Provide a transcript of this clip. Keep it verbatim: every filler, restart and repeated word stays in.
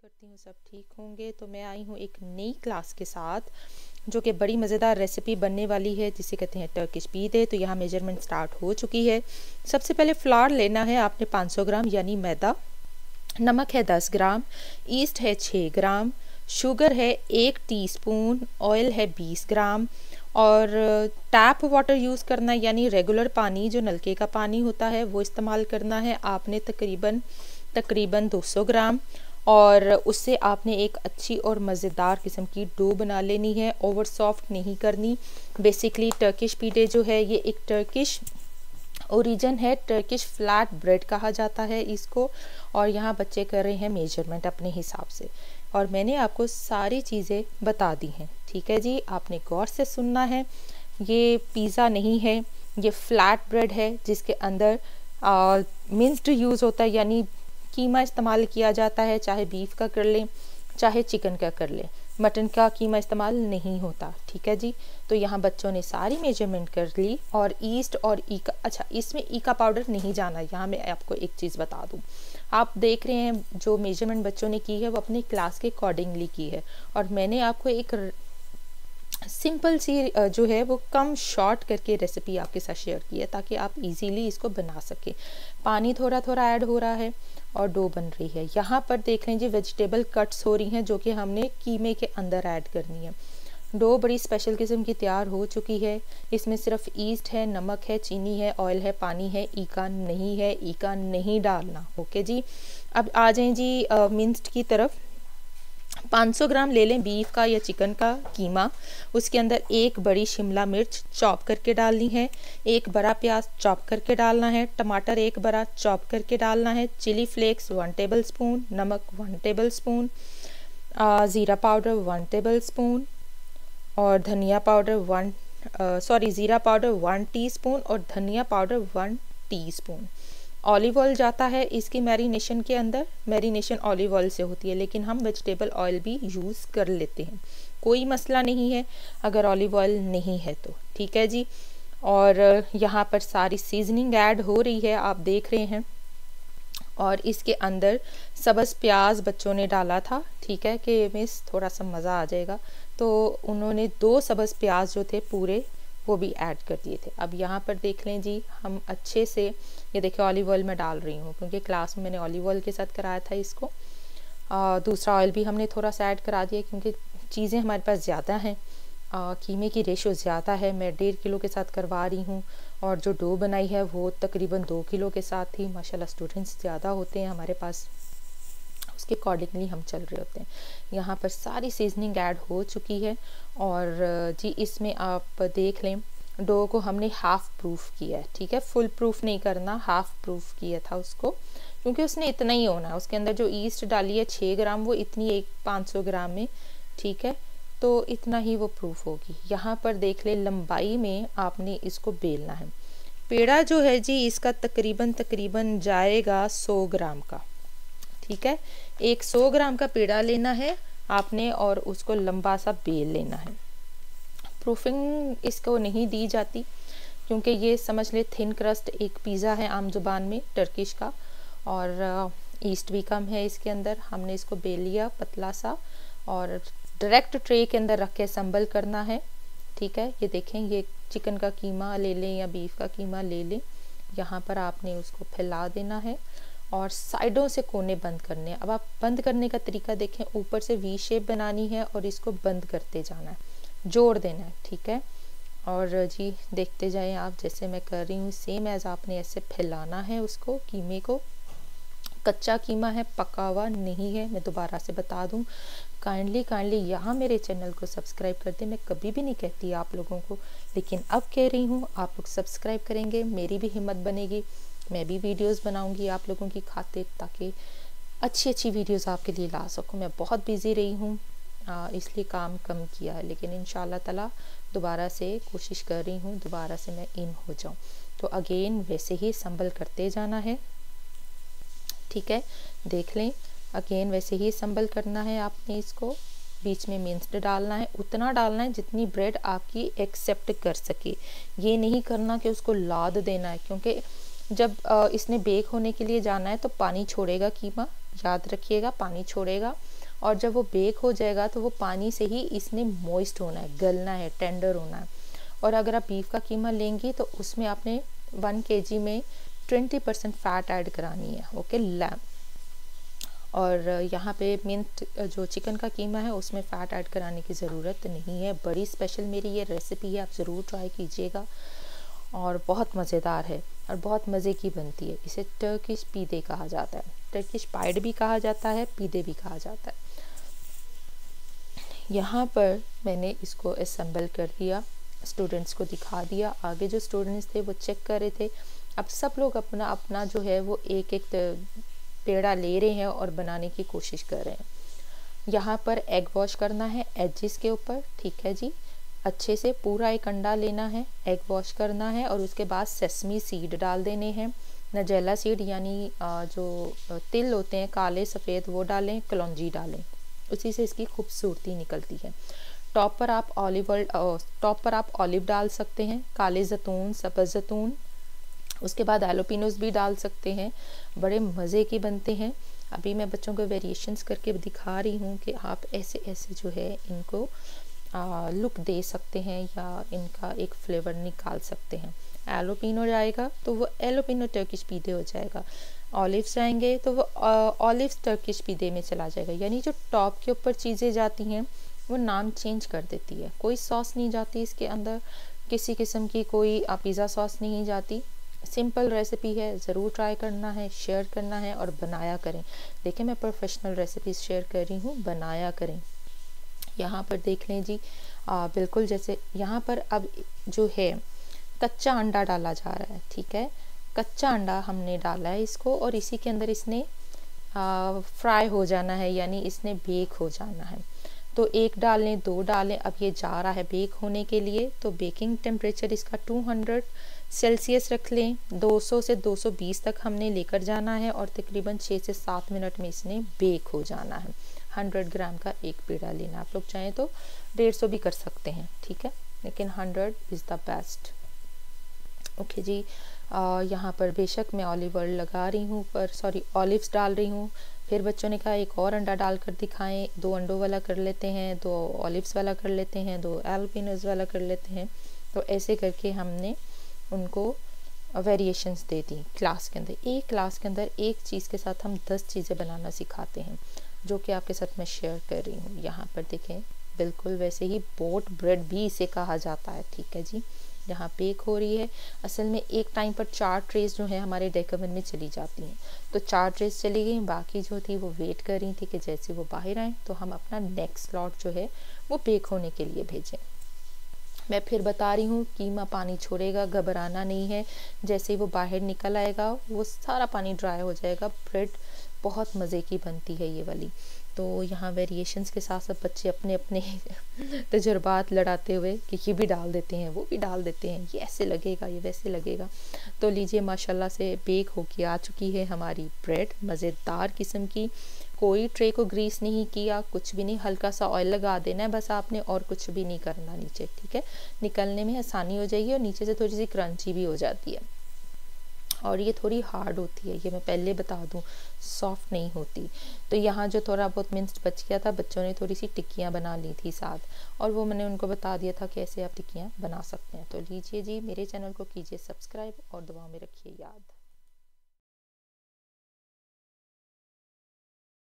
करती हूँ सब ठीक होंगे। तो मैं आई हूँ एक नई क्लास के साथ जो कि बड़ी मज़ेदार रेसिपी बनने वाली है जिसे कहते हैं टर्किश पीज़े। तो यहाँ मेजरमेंट स्टार्ट हो चुकी है। सबसे पहले फ्लावर लेना है आपने पाँच सौ ग्राम यानी मैदा, नमक है दस ग्राम, ईस्ट है छः ग्राम, शुगर है एक टीस्पून, ऑयल है बीस ग्राम और टैप वाटर यूज़ करना है यानी रेगुलर पानी जो नलके का पानी होता है वो इस्तेमाल करना है आपने तकरीबन तकरीबन दो सौ ग्राम। और उससे आपने एक अच्छी और मज़ेदार किस्म की डो बना लेनी है, ओवर सॉफ्ट नहीं करनी। बेसिकली टर्किश पीज़े जो है ये एक टर्किश ओरिजिन है, टर्किश फ्लैट ब्रेड कहा जाता है इसको। और यहाँ बच्चे कर रहे हैं मेजरमेंट अपने हिसाब से और मैंने आपको सारी चीज़ें बता दी हैं। ठीक है जी, आपने गौर से सुनना है। ये पिज़्ज़ा नहीं है, ये फ्लैट ब्रेड है जिसके अंदर मिंस्ड यूज़ होता है यानी कीमा इस्तेमाल किया जाता है। चाहे बीफ का कर लें चाहे चिकन का कर लें, मटन का कीमा इस्तेमाल नहीं होता। ठीक है जी, तो यहाँ बच्चों ने सारी मेजरमेंट कर ली। और ईस्ट और ईका, अच्छा इसमें ईका पाउडर नहीं जाना। यहाँ मैं आपको एक चीज़ बता दूँ, आप देख रहे हैं जो मेजरमेंट बच्चों ने की है वो अपनी क्लास के अकॉर्डिंगली की है और मैंने आपको एक सिंपल सी जो है वो कम शॉर्ट करके रेसिपी आपके साथ शेयर की है ताकि आप इजीली इसको बना सकें। पानी थोड़ा थोड़ा ऐड हो रहा है और डो बन रही है। यहाँ पर देख लीजिए वेजिटेबल कट्स हो रही हैं जो कि हमने कीमे के अंदर ऐड करनी है। डो बड़ी स्पेशल किस्म की तैयार हो चुकी है। इसमें सिर्फ ईस्ट है, नमक है, चीनी है, ऑयल है, पानी है, ईका नहीं है, ईका नहीं डालना। ओके जी, अब आ जाएं जी मिंस्ड की तरफ। पाँच सौ ग्राम ले लें बीफ का या चिकन का कीमा। उसके अंदर एक बड़ी शिमला मिर्च चॉप करके डालनी है, एक बड़ा प्याज चॉप करके डालना है, टमाटर एक बड़ा चॉप करके डालना है, chilli flakes one table spoon, नमक वन टेबल स्पून, ज़ीरा पाउडर वन टेबल स्पून और धनिया पाउडर वन सॉरी ज़ीरा पाउडर वन टीस्पून और धनिया powder one teaspoon. Olive oil जाता है इसकी मैरिनेशन के अंदर। मैरिनेशन ऑलिव ऑयल से होती है लेकिन हम वेजिटेबल ऑयल भी यूज़ कर लेते हैं, कोई मसला नहीं है अगर ऑलिव ऑयल नहीं है तो। ठीक है जी, और यहाँ पर सारी सीजनिंग ऐड हो रही है आप देख रहे हैं। और इसके अंदर सब्ज़ प्याज बच्चों ने डाला था। ठीक है कि मिस थोड़ा सा मज़ा आ जाएगा, तो उन्होंने दो सब्ज़ प्याज जो थे पूरे वो भी ऐड कर दिए थे। अब यहाँ पर देख लें जी, हम अच्छे से ये देखिए ऑलिव ऑयल मैं डाल रही हूँ क्योंकि क्लास में मैंने ऑलिव ऑयल के साथ कराया था इसको। आ, दूसरा ऑयल भी हमने थोड़ा सा ऐड करा दिया क्योंकि चीज़ें हमारे पास ज़्यादा हैं, कीमे की रेशो ज़्यादा है। मैं डेढ़ किलो के साथ करवा रही हूँ और जो डो बनाई है वो तकरीबन दो किलो के साथ थी। माशाल्लाह स्टूडेंट्स ज़्यादा होते हैं हमारे पास, उसके अकॉर्डिंगली हम चल रहे होते हैं। यहाँ पर सारी सीजनिंग ऐड हो चुकी है और जी इसमें आप देख लें डो को हमने हाफ़ प्रूफ किया है। ठीक है, फुल प्रूफ नहीं करना, हाफ़ प्रूफ किया था उसको क्योंकि उसने इतना ही होना है। उसके अंदर जो ईस्ट डाली है छः ग्राम वो इतनी एक पाँच सौ ग्राम में, ठीक है, तो इतना ही वो प्रूफ होगी। यहाँ पर देख ले लंबाई में आपने इसको बेलना है। पेड़ा जो है जी इसका तकरीबन तकरीबन जाएगा सौ ग्राम का। ठीक है, एक सौ ग्राम का पेड़ा लेना है आपने और उसको लंबा सा बेल लेना है। प्रूफिंग इसको नहीं दी जाती क्योंकि ये समझ ले थिन क्रस्ट एक पिज़्ज़ा है आम जुबान में टर्किश का और ईस्ट भी कम है इसके अंदर। हमने इसको बेल लिया पतला सा और डायरेक्ट ट्रे के अंदर रख के असम्बल करना है। ठीक है, ये देखें ये चिकन का कीमा ले लें या बीफ का कीमा ले लें, यहाँ पर आपने उसको फैला देना है और साइडों से कोने बंद करने हैं। अब आप बंद करने का तरीका देखें, ऊपर से वी शेप बनानी है और इसको बंद करते जाना है, जोड़ देना है। ठीक है, और जी देखते जाएं आप जैसे मैं कर रही हूँ सेम एज आपने ऐसे फैलाना है उसको कीमे को। कच्चा कीमा है, पका हुआ नहीं है, मैं दोबारा से बता दूं। काइंडली काइंडली यहाँ मेरे चैनल को सब्सक्राइब कर दें। मैं कभी भी नहीं कहती आप लोगों को, लेकिन अब कह रही हूँ आप लोग सब्सक्राइब करेंगे मेरी भी हिम्मत बनेगी, मैं भी वीडियोस बनाऊंगी आप लोगों की खातिर ताकि अच्छी अच्छी वीडियोस आपके लिए ला सकूं। मैं बहुत बिजी रही हूँ इसलिए काम कम किया है, लेकिन इंशाल्लाह ताला दोबारा से कोशिश कर रही हूँ दोबारा से मैं इन हो जाऊँ। तो अगेन वैसे ही संभल करते जाना है। ठीक है, देख लें अगेन वैसे ही संभल करना है आपने इसको। बीच में मिंस्ड डालना है, उतना डालना है जितनी ब्रेड आपकी एक्सेप्ट कर सके। ये नहीं करना कि उसको लाद देना है क्योंकि जब इसने बेक होने के लिए जाना है तो पानी छोड़ेगा कीमा, याद रखिएगा पानी छोड़ेगा, और जब वो बेक हो जाएगा तो वो पानी से ही इसने मॉइस्ट होना है, गलना है, टेंडर होना है। और अगर आप बीफ का कीमा लेंगी तो उसमें आपने वन केजी में ट्वेंटी परसेंट फैट ऐड करानी है, ओके लैम। और यहाँ पे मिंट जो चिकन का कीमा है उसमें फ़ैट ऐड कराने की ज़रूरत नहीं है। बड़ी स्पेशल मेरी ये रेसिपी है, आप ज़रूर ट्राई कीजिएगा और बहुत मज़ेदार है और बहुत मज़े की बनती है। इसे टर्किश पीदे कहा जाता है, टर्किश पाइड भी कहा जाता है, पीदे भी कहा जाता है। यहाँ पर मैंने इसको असेंबल कर दिया, स्टूडेंट्स को दिखा दिया। आगे जो स्टूडेंट्स थे वो चेक कर रहे थे। अब सब लोग अपना अपना जो है वो एक एक पेड़ा ले रहे हैं और बनाने की कोशिश कर रहे हैं। यहाँ पर एग वॉश करना है एजिस के ऊपर, ठीक है जी। अच्छे से पूरा एक अंडा लेना है, एग वॉश करना है और उसके बाद सेसमी सीड डाल देने हैं। नजेला सीड यानी जो तिल होते हैं काले सफ़ेद वो डालें, कलौंजी डालें, उसी से इसकी खूबसूरती निकलती है। टॉप पर आप ऑलिव ऑयल टॉप पर आप ऑलिव डाल सकते हैं, काले जैतून, सब्ज़ जैतून, उसके बाद एलोपिनोस भी डाल सकते हैं। बड़े मज़े की बनते हैं। अभी मैं बच्चों को वेरिएशंस करके दिखा रही हूँ कि आप ऐसे ऐसे जो है इनको आ, लुक दे सकते हैं या इनका एक फ्लेवर निकाल सकते हैं। एलोपिनो जाएगा तो वो एलोपिनो टर्किश पीदे हो जाएगा, ऑलिव्स जाएंगे तो वो ऑलिव्स टर्किश पीदे में चला जाएगा। यानी जो टॉप के ऊपर चीज़ें जाती हैं वो नाम चेंज कर देती है। कोई सॉस नहीं जाती इसके अंदर, किसी किस्म की कोई पिज़्ज़ा सॉस नहीं जाती। सिंपल रेसिपी है, ज़रूर ट्राई करना है, शेयर करना है और बनाया करें। देखिए मैं प्रोफेशनल रेसिपीज़ शेयर कर रही हूँ, बनाया करें। यहाँ पर देख लें जी, आ, बिल्कुल जैसे यहाँ पर अब जो है कच्चा अंडा डाला जा रहा है, ठीक है। कच्चा अंडा हमने डाला है इसको और इसी के अंदर इसने फ्राई हो जाना है, यानी इसने बेक हो जाना है। तो एक डालें, दो डालें, अब ये जा रहा है बेक होने के लिए। तो बेकिंग टेम्परेचर इसका टू हंड्रेड सेल्सियस रख लें, दो सौ से दो सौ बीस तक हमने लेकर जाना है और तकरीबन छः से सात मिनट में इसने बेक हो जाना है। हंड्रेड ग्राम का एक पेड़ा लेना, आप लोग चाहें तो डेढ़ सौ भी कर सकते हैं, ठीक है, लेकिन hundred is the best. Okay जी, आ, यहाँ पर बेशक मैं ऑलिव ऑयल लगा रही हूँ, पर सॉरी ऑलिव्स डाल रही हूँ। फिर बच्चों ने कहा एक और अंडा डाल कर दिखाएं, दो अंडों वाला कर लेते हैं, दो ऑलिव्स वाला कर लेते हैं, दो एल्पिनोस वाला कर लेते हैं। तो ऐसे करके हमने उनको वेरिएशंस दे दी क्लास के अंदर। एक क्लास के अंदर एक चीज़ के साथ हम दस चीज़ें बनाना सिखाते हैं, जो कि आपके साथ मैं शेयर कर रही हूँ। यहाँ पर देखें बिल्कुल वैसे ही बोट ब्रेड भी इसे कहा जाता है, ठीक है जी। यहाँ बेक हो रही है। असल में एक टाइम पर चार ट्रेस जो है हमारे डेक ओवन में चली जाती हैं, तो चार ट्रेस चली गई, बाकी जो थी वो वेट कर रही थी कि जैसे वो बाहर आए तो हम अपना नेक्स्ट स्लॉट जो है वो बेक होने के लिए भेजें। मैं फिर बता रही हूँ, कीमा पानी छोड़ेगा, घबराना नहीं है। जैसे ही वो बाहर निकल आएगा वो सारा पानी ड्राई हो जाएगा। ब्रेड बहुत मज़े की बनती है ये वाली। तो यहाँ वेरिएशंस के साथ साथ बच्चे अपने अपने तजुर्बात लड़ाते हुए कि ये भी डाल देते हैं, वो भी डाल देते हैं, ये ऐसे लगेगा, ये वैसे लगेगा। तो लीजिए माशाल्लाह से बेक होके आ चुकी है हमारी ब्रेड, मज़ेदार किस्म की। कोई ट्रे को ग्रीस नहीं किया, कुछ भी नहीं, हल्का सा ऑयल लगा देना है बस आपने, और कुछ भी नहीं करना नीचे, ठीक है। निकलने में आसानी हो जाएगी और नीचे से थोड़ी सी क्रंची भी हो जाती है। और ये थोड़ी हार्ड होती है, ये मैं पहले बता दूं, सॉफ्ट नहीं होती। तो यहाँ जो थोड़ा बहुत मिन्स्ड बच गया था, बच्चों ने थोड़ी सी टिक्कियाँ बना ली थी साथ, और वो मैंने उनको बता दिया था कैसे आप टिक्कियाँ बना सकते हैं। तो लीजिए जी, मेरे चैनल को कीजिए सब्सक्राइब और दुआ में रखिए याद।